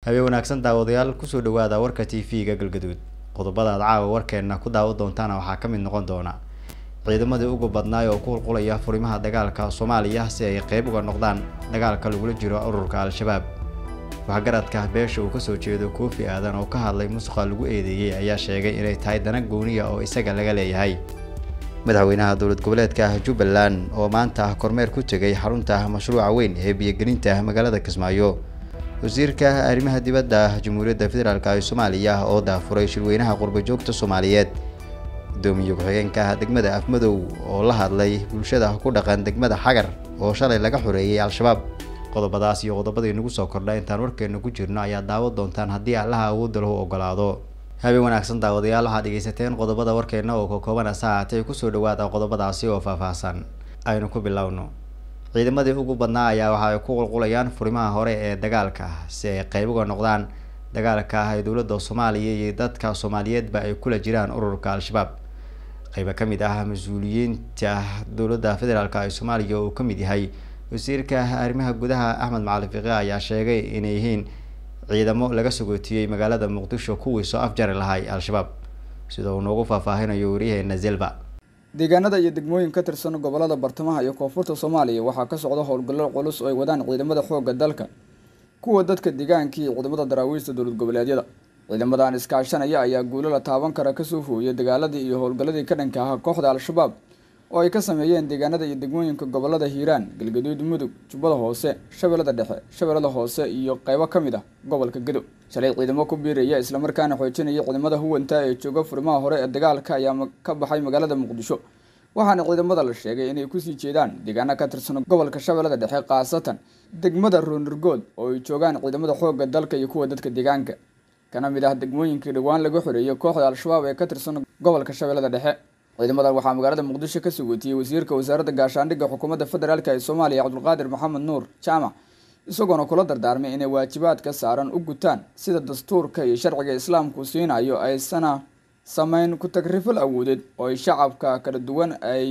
habeen wanaagsan daawadayaal kusoo dhawaada warka TV-ga galgaduud qodobada caawa warkeena ku daawo doontaan waxaa ka mid noqon doona ciidamadii ugu badnaay oo ku qulqulaya furimaha dagaalka Soomaaliya si ay qayb uga noqdaan dagaalka lagula jiro ururka Al-Shabaab waxa garadka beesha uu ka soo jeedo Koofi Aadan oo ka hadlay musuqa lagu eedeeyay ayaa sheegay inay tahay dana gooniya oo isaga laga leeyahay madaxweynaha dowlad goboleedka Jubbaland oo maanta kormeer ku tagay xarunta mashruuca weyn ee biyo-gelinta magaalada Kismaayo wasiirka arrimaha dibadda Jamhuuriyadda Federaalka ee Soomaaliya oo daafuray shirweynaha qurbo joogta Soomaaliyeed doomiye ku-xigeenka degmada Afmadow oo la hadlay bulshada ku dhaqan degmada Xagar oo shalay laga xoreeyay Al-Shabaab qodobadaas iyo qodobadii nagu soo kordhay intaan warkeena ku jirno ayaa daawo doontaan haddii Allaha uu dalo ogolaado habeen wanaagsan daawadayaal waxaad dhageysateen qodobada warkeena oo ka kooban saacad ku soo dhawaada qodobadaasi oo faahfaahsan aynu ku bilowno ciidamadii ugu badnaa ayaa waxa ay ku qulqulayaan furimaha hore ee dagaalka si ay qayb uga noqdaan dagaalka ay dawladda Soomaaliya iyo dadka Soomaaliyeedba ay kula jiraan ururka Al-Shabaab qayb ka mid ah mas'uuliyiinta dawladda Federaalka ee Soomaaliya oo ka mid yahay wasiirka arrimaha gudaha Axmed Macalin Fiqi ayaa sheegay inay yihiin ciidamo laga sugootiyay magaalada Muqdisho kuwii soo afjari lahay Al-Shabaab sida uu noogu faahfaahinayo wariyaheena Zelba deegaanada iyo degmooyin ka tirsan gobolada bartamaha iyo koonfurta Soomaaliya waxaa ka socda howlgallo culus oo ay wadaan ciidamada xoogga dalka kuwa dadka deegaanka iyo ciidamada daraawiishta dowlad goboleedyada ciidamadan iskaashanaya ayaa guulo la taaban kara ka soo fooyay dagaaladii iyo howlgalladii ka dhanka ah kooxda Al-Shabaab oo ay ka sameeyeen deegaanada iyo degmooyinka gobolada Hiiraan, Galgaduud, Mudug, Jubbada Hoose, Shabeellada Dhexe, Shabeellada Hoose iyo qaybo ka mid ah gobolka Gedo. Shalay ciidamo ku biiraya isla markaana xoojinaya ciidamada huwanta ee jooga furimaha hore ee dagaalka ayaa ka baxay magaalada Muqdisho. waxaana ciidamada la sheegay inay ku sii jeedaan deegaanada ka tirsan gobolka Shabeellada Dhexe qaasatan degmada Roonurgood oo ay joogaan ciidamada xoogga dalka iyo kuwa dadka deegaanka. kana mid ah degmooyinka dhawaan laga xoreeyay kooxda Al-Shabaab ee ka tirsan gobolka Shabeellada Dhexe. ciidamada waxaa magaalada Muqdisho ka sugootiyay wasiirka wasaaradda gaashaandhigga xukuumadda federaalka ee Soomaaliya Cabdulqaadir Maxamed Nuur Jaamac isagoo kula dardaarmay inay waajibaadka saaran u gutaan sida dastuurka iyo sharciga Islaamku siinayo ay sana sameyn ku tagrifal awoodeed oo shacabka kala duwan ay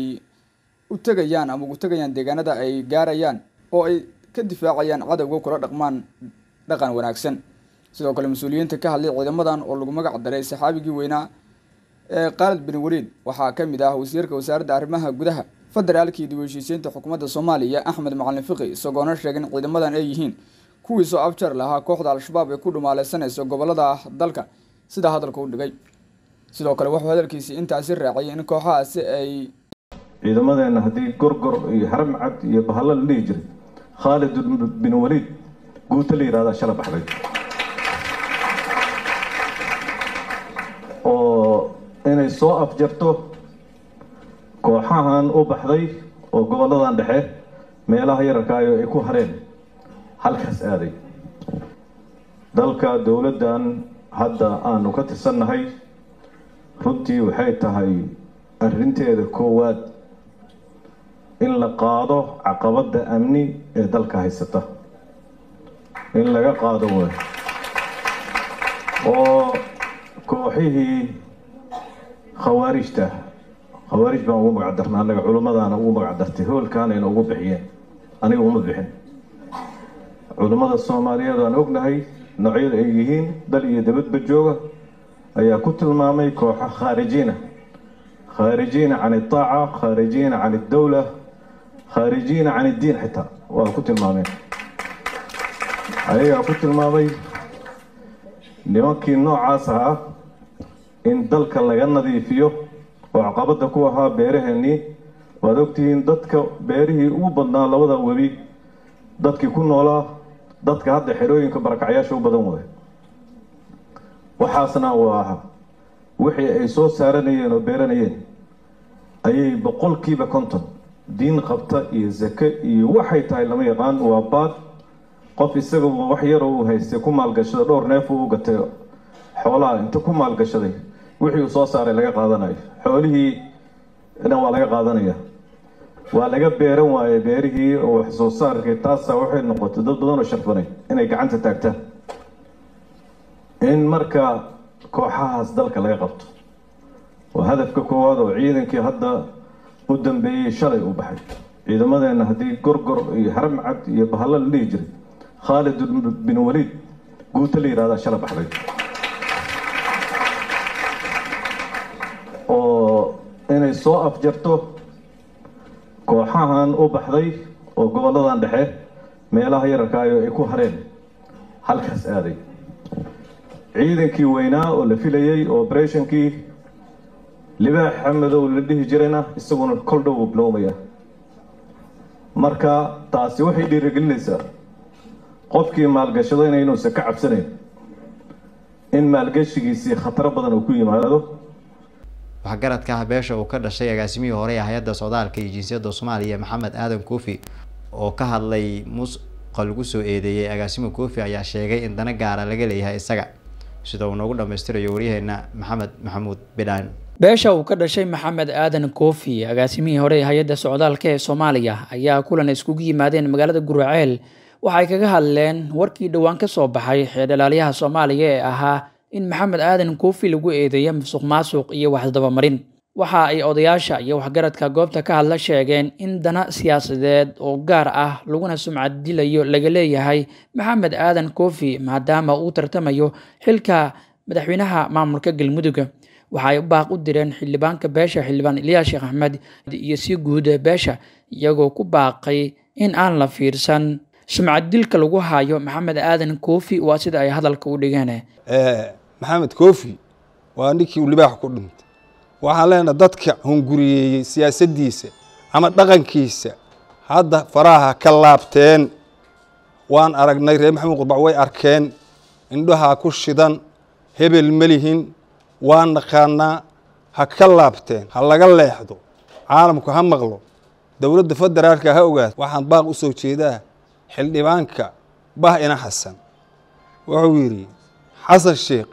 u tagayaan ama ugu tagayaan deegaanada ay gaarayaan oo ay ka difaacayaan cadawga kula dhaqmaan dhaqan wanaagsan. sidoo kale mas'uuliyiinta ka hadlay ciidamadan oo lagu magac daray saxaabigii weynaa Khalid bin Waliid waxaa ka mid ah wasiirka wasaaradda arrimaha gudaha federaalka iyo heshiisiinta xukuumadda Soomaaliya Axmed Macalin Fiqi isagoo sheegay in ciidamadan ay yihiin kuwii soo afjar lahaa kooxda Al-Shabaab ee ku dhumaalaysanaysa gobolada dalka sida hadalka u dhigay. sidoo kale wuxuu hadalkiisa intaasi raacay in kooxahaasi ay ciidamadeena hadii gorgor iyo haram cad iyo bahalla la dhigi jiray Khalid bin Waliid guuta la yiraahdo shala baxday oo inay soo afjarto kooxahan u baxday oo goboladan dhexe meelaha yararka ay ku hareen halkaas aaday dalka dawladdan hadda aanu ka tirsannahay runtii waxay tahay arrinteeda koowaad in la qaado caqabada amni ee dalka haysata in laga qaado oo kooxihii khawaarijta خوارج بان ugu magac darnaa anaga culimadaana ugu magac dartay hoolkaana inay ugu bixiyeen aniga uma bixin culimada Soomaaliyeed aan ognahay noocyada ay yihiin dal iyo dibadba jooga ayaa ku tilmaamay kooxo khaarijina عن الطاعة خارجين عن الدولة خارجين عن الدين حتى waa ku tilmaameen ayaga ku tilmaamay nimankii noocaas ah in dalka laga nadiifiyo وعقبتها كوها بيرهني ودكتين دتك بيره وبدنا لوضع وبي دتك يكون ولا دتك هذا حلوين كبرك عياش وبدون وحاسنا وحي إيسوس سارنيين وبيرنيين أي بقول كيف كنتم دين قبطة زكاء وحي تاي لما يقان واباد قف السجن وحيره وهيستكون مع القشة دور نافو وقت حولا أنت كم مع القشة دي wixii soo saaray laga qaadanayo xoolihii waa laga qaadanaya waa laga beeran waayay beerihii oo wax soo saarkay taas waxay noqotay dad badan oo sharfanay inay gacanta taagtaan in marka kooxahaas dalka laga qabto waa hadafka koowaad oo ciidankii hadda u dambeeyay shalay u baxay ciidamadeena hadii gorgor iyo haram cad iyo bahalla la dhigi jiray Khalid bin Waliid guuto la yidhahdaa shala baxday oo inay soo afjarto kooxahan u baxday oo gobolladan dhexe meelaha yararkaayo ay ku hareen halkaas aaday ciidankii weynaa oo la filayay oo operationkii libaax xamadow la dhihi jirayna isaguna kol dhow uu bilowmaya marka taasi waxay dhiirigelinaysaa qofkii maalgashado inaynuusan ka cabsanayn in maalgashigiisii khataro badan uu ku yimaado waxgaradka beesha uu ka dhashay agaasimihii hore ee hay'adda socdaalka iyo jinsiyadda Soomaaliya Maxamed Aadan Koofi oo ka hadlay lagu soo eedeeyay agaasimo Koofi ayaa sheegay in dana gaar ah laga leeyahay isaga sida uu noogu dhameystirayo wariyaheena Maxamed Maxamuud Bidaan beesha uu ka dhashay Maxamed Aadan Koofi agaasimihii hore ee hay'adda socdaalka ee Soomaaliya ayaa kulan iskugu yimaadeen magaalada Guraceel waxay kaga hadleen warkii dhawaan ka soo baxay xeelalaaliyaha Soomaaliya ee ahaa in Maxamed Aadan Koofi lagu eedeeyay musuqmaasuq iyo wax daba marin waxa ay odayaasha iyo waxgaradka goobta ka hadla sheegeen in dana siyaasadeed oo gaar ah laguna sumcad dilayo laga leeyahay Maxamed Aadan Koofi maadaama uu tartamayo xilka madaxweynaha maamulka Galmudug waxay baaq u direen xildhibaanka beesha xildhibaan Ilyas Sheekh Axmed iyo si guud beesha iyagoo ku baaqay in aan la fiirsan sumcad dilka lagu hayo Maxamed Aadan Koofi waa sida ay hadalka u dhigeen Maxamed Koofi waa ninkii uu libaax ku dhintay waxaan leenahay dadka hunguriyay siyaasaddiisa ama dhaqankiisa hadda faraha ka laabteen waan aragnay reer Maxamed Qurbac way arkeen indhaha ku shidan hebel malihin waan naqaanaa ha ka laabteen ha laga leexdo caalamku ha maqlo dawladda federaalka ha ogaad waxaan baaq u soo jeedaa xildhibaanka bah ina xasan wuxuu yiri xasan sheekh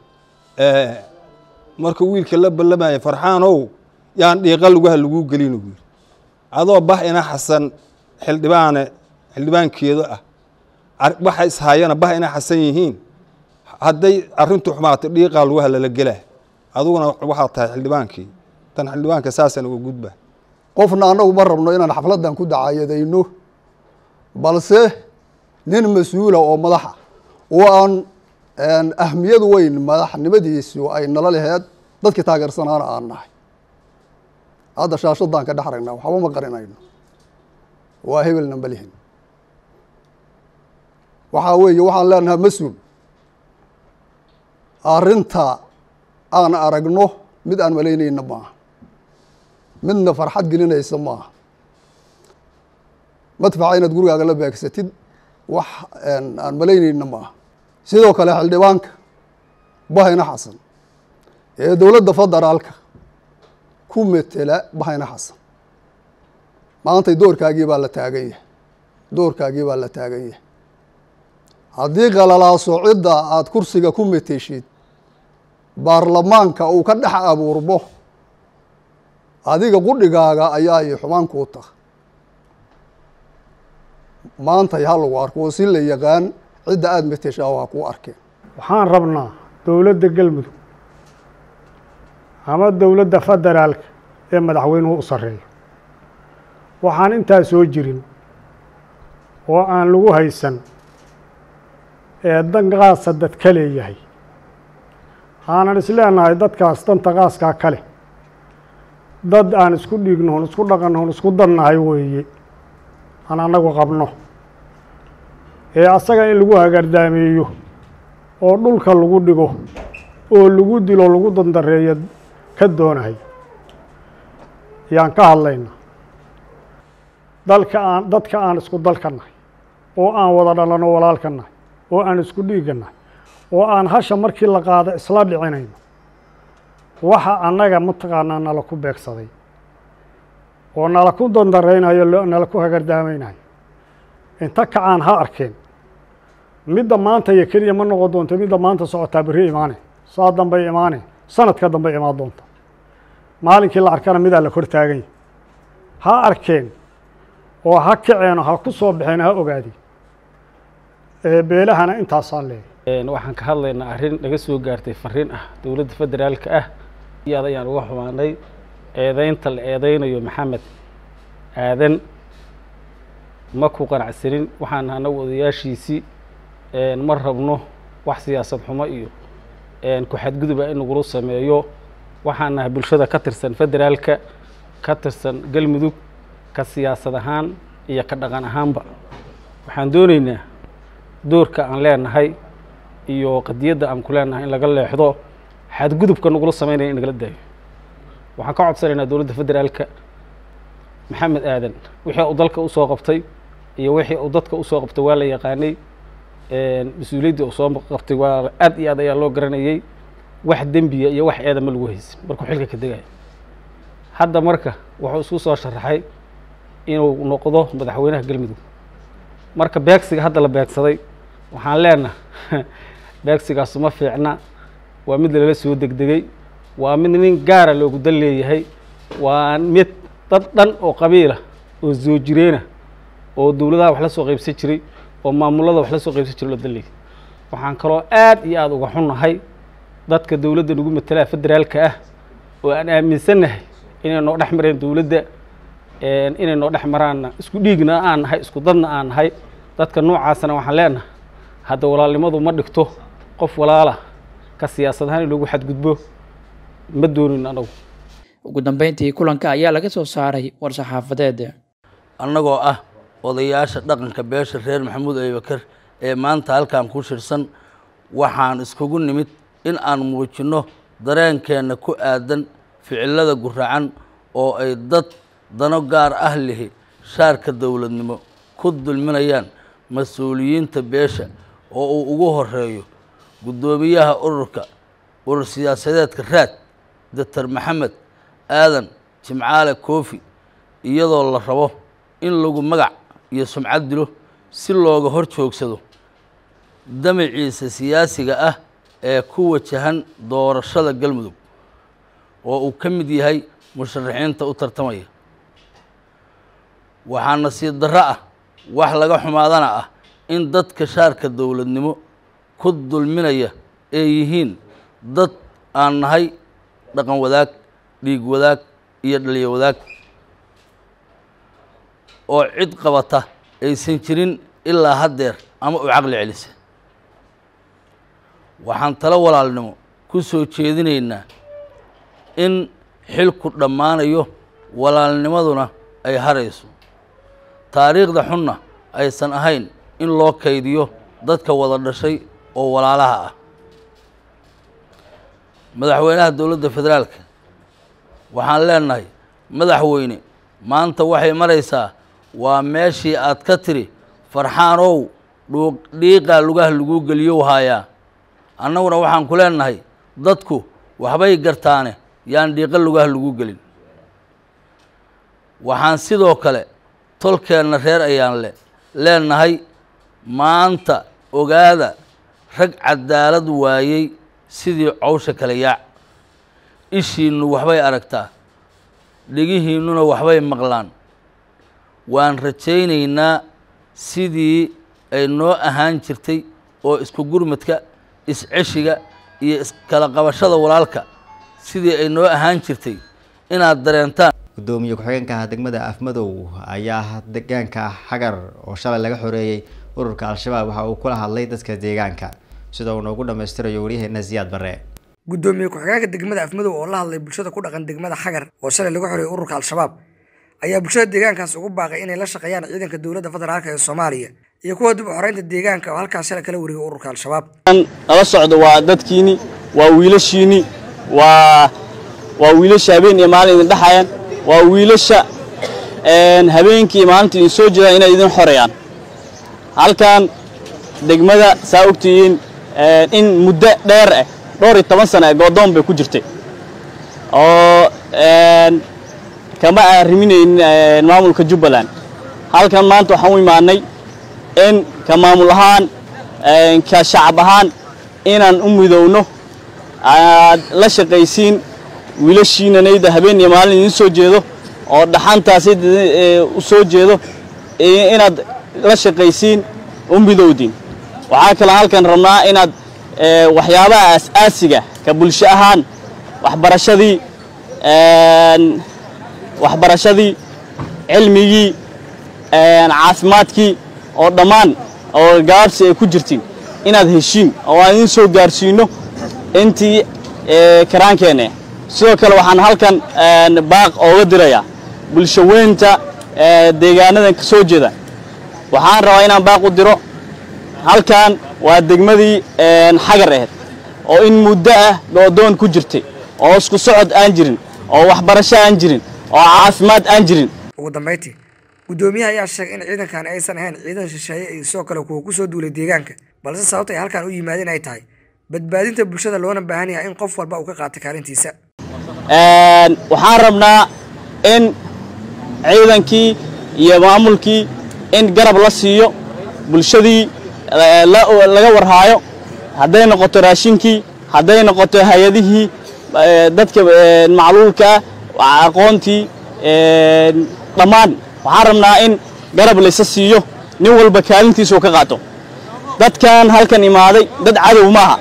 markuu wiilka la ballamay farxaanow yaan dhiiqa lagu gelin ugu adoo bah ina xasan xildhibaankeedu ah waxa ishaayana bah ina xasan yihiin haday arintu xumaato dhiiqa lagu la gelaa aduguna waxa tahay xildhibaankii tan xildhibaanka saasan ugu gudba qofna anagu ma rabno inaan xafladan ku dacaayadayno balse nin mas'uul oo madaxa oo aan ahmiyad weyn madaxnimadiisu ay nala lahayd dadka taageersanaana aan nahay hadda shaashadan ka dhaxrayna waxba ma qarinayno waa hebelna balihin waxa weeye waxaan leenahay mas'uul arinta aan aragno mid aan maleynayna maaha midna farxad gelinaysa maaha madfaca inaad gurigaaga la beegsatid wax aan maleynayna maaha sidoo kale xildhibaanka bahayna xasan ee dowladda federaalka ku metela bahayna xasan maantay doorkaagii baa la taagan yahay haddii qalalaaso cidda aad kursiga ku meteshid baarlamaanka uu ka dhex abuurmo adiga qudhigaaga ayaa ay xumaan kuu tahay maanta ha lagu arko oo si la yaqaan cidda aad meteshaa waa kuu arkeen waxaan rabnaa dowladda Galmudug ama dowladda federaalka ee madaxweynuhu u sareeyo waxaan intaa soo jirin oo aan lagu haysan ee danqaasa dad kale yahay aanan isleenahay dadkaas danta qaaskaa kale dad aan isku dhigno isku dhaqanno isku dannahay weeye aan anagu qabno ee asaga in lagu hagardaameeyo oo dhulka lagu dhigo oo lagu dilo lagu dandareeyo ka doonahay yaan ka hadlayna dadka aan isku dalkanahay oo aan wada dhalano walaalkanahay oo aan isku dhiiganahay oo aan hasha markii la qaado isla dhicinayno waxa annaga mataqaanaa nala ku beegsaday oo nala ku dandareynayo nala ku hagardaamaynayo inta kacaan ha arkeen midda maanta iyo keliya ma noqon doonto midda maanta socotaa berri imaane saa dambay imaane sanadka dambe imaan doonta maalinkii la arkana midaa la kor taagay ha arkeen oo ha kaceeno ha ku soo baxeen ha ogaadi beelahana intaasaa leeyahay waxaan ka hadlaynaa arrin laga soo gaartay fariin ah dowladda federaalka ah iyada ayaan uga xumaanay eedeynta la eedeynayo Maxamed Aadan ma ku qanacsanin waxaan anagu odayaashiisii ma rabno wax siyaasad xumo iyo ku xadgudub in lagu sameeyo waxaan nahay bulshada ka tirsan federaalka ka tirsan galmudug ka siyaasad ahaan iyo ka dhaqan ahaanba waxaan doonaynaa doorka aan leenahay iyo qadiyadda aan ku leenahay in laga leexdo xadgudubka nagula sameynaya in nagala daayo waxaan ka codsanaynaa dowladda federaalka maxamed aadan wixii uu dalka u soo qabtay iyo wixii uu dadka u soo qabtay waa la yaqaanay mas-uuliyadda uu soo qabtay waa aad iyo aad ayaa loo garanayay wax dembiya iyo wax eeda ma lagu haysin markuu xilka ka degayo hadda marka wuxuu isku soo sharaxay inuu noqdo madaxweynaha galmudug marka beegsiga hadda la beegsaday waxaan leenahay beegsigaas ma fiicna waa mid lala soo degdegay waa mid nin gaara loogu dal leeyahay waa mid dad dhan oo qabiila oo soo jireena oo dowladaha wax la soo qaybsan jiray oo maamulada wax la soo qaybsan jiray la dalay waxaan kaloo aad iyo aad uga xunnahay dadka dowladda nagu matala federaalka ah oo aan aaminsanahay inay noo dhex mareen dowladda inay noo dhex maraan isku dhiigna aan nahay isku dadna aan nahay dadka noocaasna waxaan leenahay hadda walaalnimadu ma dhigto qof walaala ka siyaasad ahaan loogu xadgudbo ma doonin anagu ugu dambeyntii kulanka ayaa laga soo saaray war-saxaafadeed annagoo ah odayaasha dhaqanka beesha reer maxamuud abubakar ee maanta halkan ku shirsan waxaan iskugu nimid in aan muujinno dareenkeenna ku aadan ficilada guracan oo ay dad dano gaar ah lihi shaarka dowladnimo ku dulminayaan mas-uuliyiinta beesha oo uu ugu horeeyo guddoomiyaha urur siyaasadeedka raad doctor maxamed aadan jimcaale koofi iyadoo la rabo in lagu magac iyo sumcad dilo si looga hor joogsado damaciisa siyaasiga ah ee ku wajahan doorashada galmudug oo uu ka mid yahay musharaxiinta u tartamaya waxaa nasiib darro ah wax laga xumaadana ah in dadka shaarka dowladnimo ku dulminaya ay yihiin dad aan nahay dhaqan wadaag dhiig wadaag iyo dhaliyo wadaag oo cid qabata aysan jirin ilaa haddeer ama u caqli celisa waxaan talo walaalnimo ku soo jeedinaynaa in xilku dhammaanayo walaalnimaduna ay harayso taariikhda xunna aysan ahayn in loo kaydiyo dadka wada dhashay oo walaalaha ah madaxweynaha dowladda federaalka waxaan leenahay madaxweyne maanta waxay maraysaa waa meeshii aad ka tiri farxaanow dhiiqaa lugaha lagu geliyow haayaa annaguna waxaan ku leenahay dadku waxbay gartaane yaan dhiiqa lugaha lagu gelin waxaan sidoo kale tolkeenna reer ayaan leenahay maanta ogaada rag cadaalad waayey sidii cawsha kale yaac ishiinnu waxbay aragtaa dhegihiinnuna waxbay maqlaan waan rajaynaynaa sidii ay noo ahaan jirtay oo isku gurmadka isceshiga iyo iskala qabashada walaalka sidii ay noo ahaan jirtay inaad dareentaan gudoomiye ku-xigeenka degmada Afmadow ayaa deegaanka Xagar oo shalay laga xoreeyay ururka Al-Shabaab waxa uu kula hadlay dadka deegaanka sida uu noogu dhameystirayo wariyaheena Ziyaad Barre gudoomiye ku-xigeenka degmada Afmadow oo la hadlay bulshada ku dhaqan degmada Xagar oo shalay laga xoreeyay ururka Al-Shabaab ayaa bulshada deegaankaas ugu baaqay inay la shaqeeyaan ciidanka dowladda federaalka ee Soomaaliya iyo kuwa dib u xoreynta deegaanka oo halkaas shalay kala wareegay ururka Al-Shabaab nala socdo waa dadkiini waa wiilashiini waa wiilasha habeen iyo maalin idin dhaxayaan waa wiilasha habeenkii maalintii idin soo jeedaan inay idin xoreeyaan halkan degmada saa ogtihiin in muddo dheer ah dhowr iyo 10 sano go'doon bay ku jirtay oo kama arriminayn maamulka Jubbaland halkan maanta waxaan u imaanay in ka maamul ahaan ka shacab ahaan inaan u midowno la shaqaysiin wiilashiinanayda habeen iyo maalin idin soo jeedo oo dhaxantaas u soo jeedo inaad la shaqaysiin u midowdin waxaa kale halkan rabnaa inaad waxyaabaha aas-aasiga ka bulsho ahaan waxbarashadii cilmigii caafimaadkii oo dhammaan oo gaabsi ay ku jirtiin inaad heshiin oo aan idin soo gaarsiino intii karaankeenna. sidoo kale waxaan halkan baaq ooga dirayaa bulsho weynta deegaanadan ka soo jeeda. waxaan rabaa inaan baaq u diro, halkan waa degmadii Xagar ahayd oo in muddo ah go'doon ku jirtay, oo isku socod aan jirin, oo waxbarasho aan jirin, oo caafimaad aan jirin. ugu dambeyntii gudoomiyaha ayaa sheegay in ciidankan aysan ahayn ciidan shisheeye iyo sidoo kale kuwa ku soo duulay deegaanka, balse sababta ay halkan u yimaadeen ay tahay badbaadinta bulshada, loona baahan yahay in qof walba uu ka qaato kaalintiisa. waxaan rabnaa in ciidankii iyo maamulkii in garab la siiyo bulshadii laga warhaayo, hadday noqoto raashinkii, hadday noqoto hay'adihii dadka macluulka ah, aqoontii, dhammaan waxaan rabnaa in garab laysa siiyo, nin walba kaalintiisa uu ka qaato. dadkan halkan imaaday dad cadow maaha,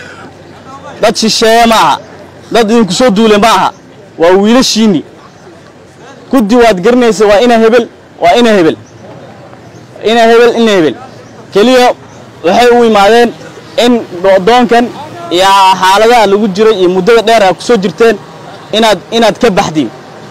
dad shisheeye maaha, dad idinku soo duule maaha, waa wiilashiinni. guddi waad garanaysa, waa ina hebel, waa ina hebel, ina hebel, ina hebel. keliya waxay u imaadeen in go'doonkan iyo xaaladaha lagu jiray iyo muddada dheer ay ku soo jirteen inaad ka baxdiin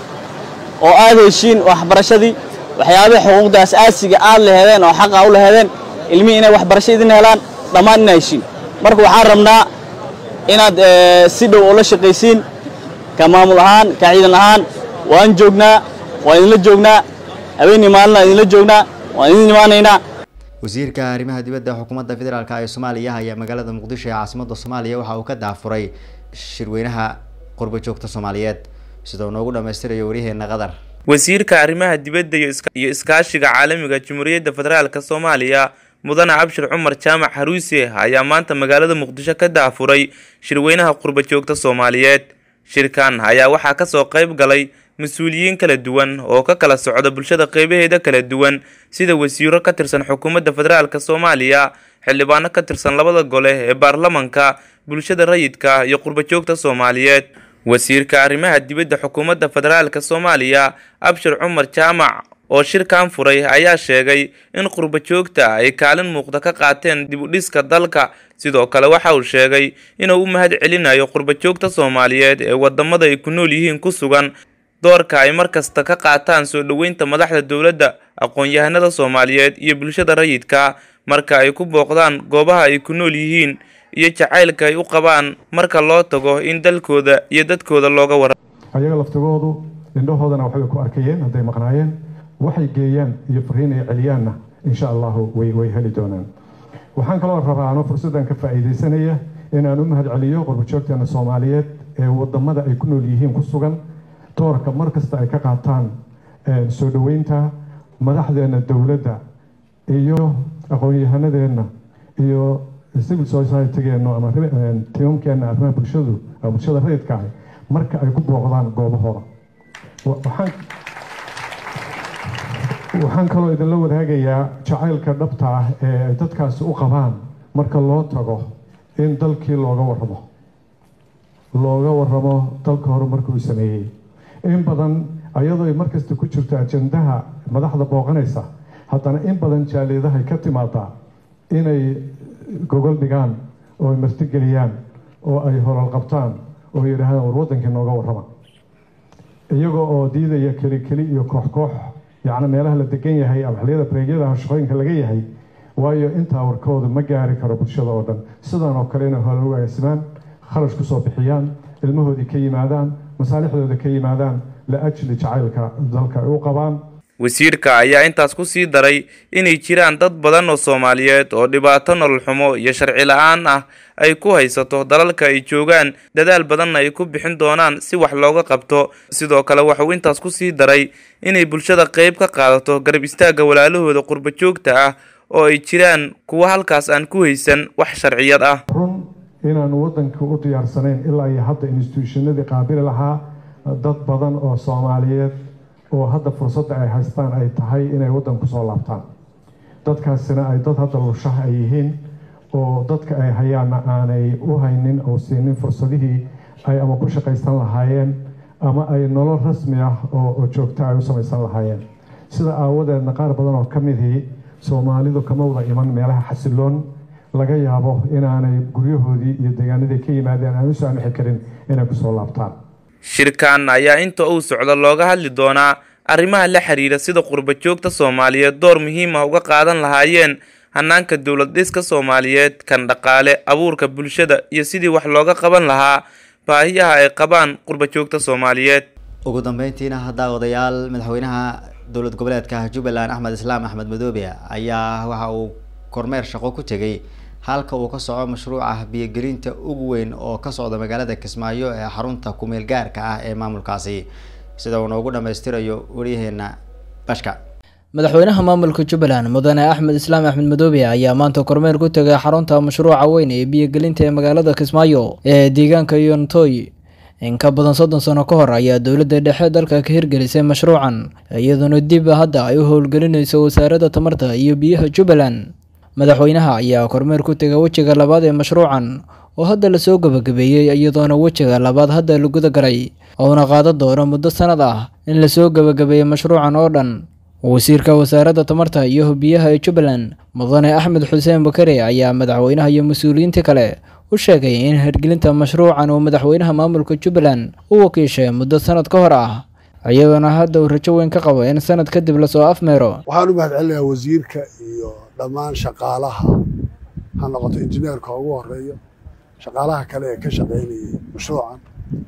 oo aad heshiin waxbarashadii, waxyaabaha xuquuqda asaasiga aad leheedeen oo xaqa u leheedeen, ilmihii inay waxbarasho idin helaan, dhammaan inay heshiin. marka waxaan rabnaa inaad si dhow ula shaqaysiin, ka maamul ahaan, ka ciidan ahaan. waan joognaa, waan idinla joognaa, habeenii maalina idinla joognaa, waan idin imaanaynaa. wasiirka arrimaha dibadda xukuumadda federaalka ee Soomaaliya ayaa magaalada Muqdisho ee caasimadda Soomaaliya waxa uu ka daafuray shirweynaha qurbo joogta Soomaaliyeed, sidoo noogu dhameystirayo wariyaheena Qadar. wasiirka arrimaha dibadda iyo iskaashiga caalamiga Jamhuuriyadda Federaalka Soomaaliya mudane Abshir Cumar Jaamac Haruuse ayaa maanta magaalada Muqdisho ka daafuray shirweynaha qurbo joogta Soomaaliyeed. shirkan ayaa waxaa ka soo qayb galay mas'uuliyiin kala duwan oo ka kala socda bulshada qaybaheeda kala duwan, sida wasiiro ka tirsan xukuumadda federaalka Soomaaliya, xildhibaano ka tirsan labada gole ee baarlamaanka, bulshada rayidka iyo qurbo joogta Soomaaliyeed. wasiirka arrimaha dibadda xukuumadda federaalka Soomaaliya Abshir Cumar Jaamac oo shirkan furay ayaa sheegay in qurbo joogta ay kaalin muuqda ka qaateen dib u dhiska dalka. sidoo kale waxa uu sheegay inuu u mahad celinayo qurbo joogta Soomaaliyeed ee wadamada ay ku nool yihiin ku sugan, doorka ay markasta ka qaataan soo dhaweynta madaxda dawladda, aqoon-yahanada Soomaaliyeed iyo bulshada rayidka marka ay ku booqdaan goobaha ay ku nool yihiin, iyo jacaylka ay u qabaan marka loo tago in dalkooda iyo dadkooda looga waramo. ayaga laftigoodu indhahoodana waxay ku arkayeen hadday maqnaayeen, waxay geeyaan iyo fariin ay celiyaanna insha Allah way heli doonaan. waxaan kaloo rabaa anoo fursadan ka faa'iideysanaya inaan u mahad celiyo qurbo joogteena Soomaaliyeed ee wadamada ay ku nool yihiin ku sugan, doorka markasta ay ka qaataan soo dhaweynta madaxdeena dawladda iyo aqoon-yahanadeenna iyo civil society-geena ama tiimkeena arrimaha bulshada rayidka ah marka ay ku booqdaan goobahooda. waxaan kaloo idinla wadaagayaa jacaylka dhabta ah ee ay dadkaasi u qabaan marka loo tago in dalkii looga warramo dalka horumarka uu sameeyey. in badan ayadoo ay markasta ku jirto ajandaha madaxda booqanaysa, haddana in badan jaaliyadaha ka timaada inay gogol dhigaan oo ay martigeliyaan oo ay horal qabtaan oo yidhaahdaan war wadankii nooga warrama, iyagoo oo diidaya keli iyo koox yacni meelaha la degan yahay ama xilliyada bareegyada shaqooyinka laga yahay, waayo intaa warkooda ma gaari karo bulshada oo dhan. sidaan oo kale inay hore u agaasimaan, kharash ku soo bixiyaan, ilmahoodii ka yimaadaan, masaalixdooda ka yimaadaan la ajli jacaylka dalka ay u qabaan. wasiirka ayaa intaas ku sii daray inay jiraan dad badan oo Soomaaliyeed oo dhibaato nolol xumo iyo sharci la'aan ah ay ku haysato dalalka ay joogaan, dadaal badanna ay ku bixin doonaan si wax looga qabto. sidoo kale waxa uu intaas ku sii daray inay bulshada qayb ka qaadato garab istaagga walaalahooda qurbo joogta ah oo ay jiraan kuwa halkaas aan ku haysan wax sharciyad ah. run inaan wadanka u diyaarsanayn ilaa iyo hadda institutionadii qaabili lahaa dad badan oo Soomaaliyeed oo hadda fursadda ay haystaan ay tahay inay wadan ku soo laabtaan. dadkaasina ay dad hadda lushaha ay yihiin oo dadka ay hayaana aanay u haynin oo siinin fursadihii ay ama ku shaqaysan lahaayeen ama ay nolol rasmi ah oo joogta ay u samaysan lahaayeen. sida aawadeedna qaar badan oo ka midii Soomaalidu kama wada iman meelaha xasiloon laga yaabo inaanay guryahoodii iyo deegaanadii ka yimaadeen aan u saamixi karin inay kusoo laabtaan. Shirkan ayaa inta uu socdo looga hadli doonaa arrimaha la xiriira sida qurba joogta Soomaaliyeed door muhiim ah uga qaadan lahaayeen hanaanka dawlad dhiska Soomaaliyeed kan dhaqaale abuurka bulshada iyo sidii wax looga qaban lahaa baahiyaha ay qabaan qurba joogta Soomaaliyeed. ugu dambeyntiina hadda odayaal madaxweynaha dowlad goboleedka Jubbaland Axmed Islaam Axmed Madoobe ayaa waxa uu kormeer shaqo ku tagay halka uu ka soco mashruuca biyo-gelinta ugu weyn oo ka socda magaalada Kismaayo ee xarunta ku meel gaarka ah ee maamulkaasi sida uu noogu dhameystirayo wariyaheena Bashka. madaxweynaha maamulka Jubbaland mudane Axmed Islaam Axmed Madoobe ayaa maanta kormeer ku tagay xarunta mashruuca weyn ee biyo-gelinta ee magaalada Kismaayo ee deegaanka Yontooy. in ka badan 30 sano ka hor ayaa dawladda dhexe dalka ka hirgelisay mashruucan iyadoo dib hadda ay u howlgelinayso wasaaradda tamarta iyo biyaha Jubbaland. madaxweynaha ayaa kormeer ku tagay wajiga labaad ee mashruucan oo hadda la soo gabagabeeyay iyadoo wajiga labaad hadda lagu galay oo qaadan doono muddo sanad ah in la soo gabagabeeyo mashruucan oo dhan. wasiirka wasaaradda tamarta iyo biyaha ee Jubbaland mudane Axmed Xuseen Bakare ayaa madaxweynaha iyo mas'uuliyiinta kale u sheegay in hirgelinta mashruucan oo madaxweynaha maamulka Jubbaland uu wakiishay muddo sanad ka hor ah iyadoo hadda uu rajo weyn ka qabo in sanad kadib la soo afmeero. waxaan u mahadcelinayaa wasiirka iyo dhammaan shaqaalaha ha noqoto injineerka ugu horeeyo shaqaalaha kale ee ka shaqeynayay mashruucan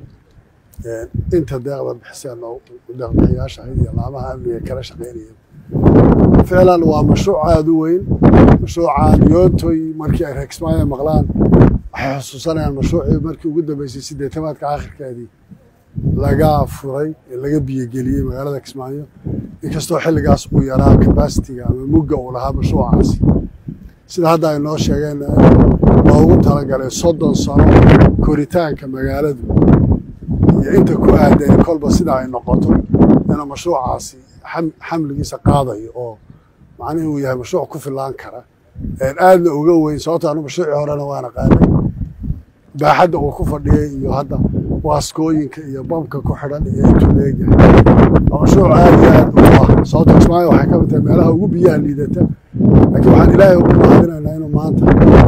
inta deeqda bixiseen oo deeqbixiyaasha iyo laamaha amniga kala shaqeynayay ficlan waa mashruuc aad u weyn mashruucan Yontooy markii ay Kismaayo maqlaan waxay xusuusanayaan mashruucii markii ugu dambeysay 80-aadka aakhirkeedii laga furay laga biyo-geliyay magaalada Kismaayo inkastoo xilligaas uu yaraa capacity-ga ama mugga uu lahaa mashruucaasi sida hadda ay noo sheegeen loogu talagalay 30 sano koritaanka magaaladu iyo inta ku aadan kolba sida ay noqoto in mashruucaasi xamligiisa qaadayo oo macnaheedu uu yahay mashruuc ku filaan kara aadna uga weyn sababtoo ah mashruuci horena waana qaaday baaxadda uu ku fadhiyay iyo hadda waaskooyinka iyo bamka ku xidhan iyo intuu leeyahay mashruuc aad iyo aad u ah sababtoo Kismaayo waxay ka mid tahay meelaha ugu biyaha liidata laakiin waxaan ilaahay ugu mahadinaynaa inuu maanta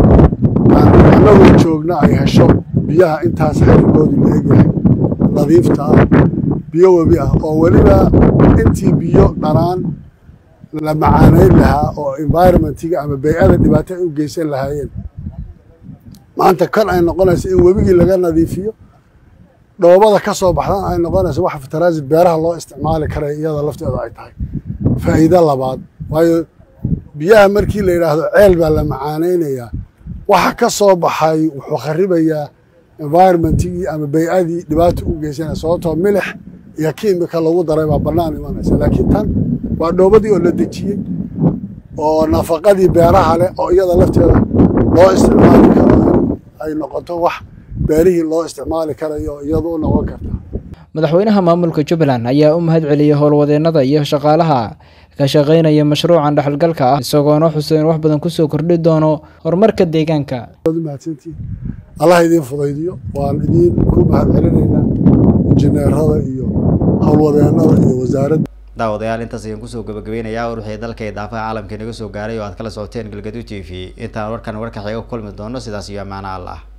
annagu joogna ay hesho biyaha intaas xaddigoodu leeyahay nadiifta ah biyo webi ah oo weliba intii biyo dhanaan la macaaneyn lahaa oo environmentiga ama bay'ada dhibaato u geysan lahaayeen maanta kan ay noqonayso in webigii laga nadiifiyo dhoobada ka soo baxdan ay noqonayso wax fataraasi beeraha loo isticmaali karay iyada lafteeda ay tahay faa'iido labaad waayo biyaha markii la yiraahdo ceel baa la macaaneynayaa waxa ka soo baxay wuxuu kharibayaa environmentigii ama bay'adii dhibaato u geysanaya sababtoo milix iyo kiimika lagu daray baa bannaan imanaysa laakiin tan waa dhoobadii oo la dejiyey oo nafaqadii beeraha leh oo iyada lafteeda loo isticmaali karo ay noqoto wax beerihii loo isticmaali karayo iyadoo noqon karta. madaxweynaha maamulka Jubbaland ayaa u mahadceliyay howlwadeennada iyo shaqaalaha ka shaqeynaya mashruucan dhaxalgalka ah isagoo xuseen wax badan ku soo kordhi doono horumarka deegaanka. Allah idin fudaydiyo waan idin ku mahadcelinaynaa injineerada iyo howlwadeennada iyo wasaaradda daawadayaal intaas ayaan kusoo gabagabeynayaa wixii dalka iyo daafaha caalamka inaga soo gaaray oo aad kala socoteen Galgaduud TV intaan warkan xiga kulmi doono sidaas iyo amaana Allah.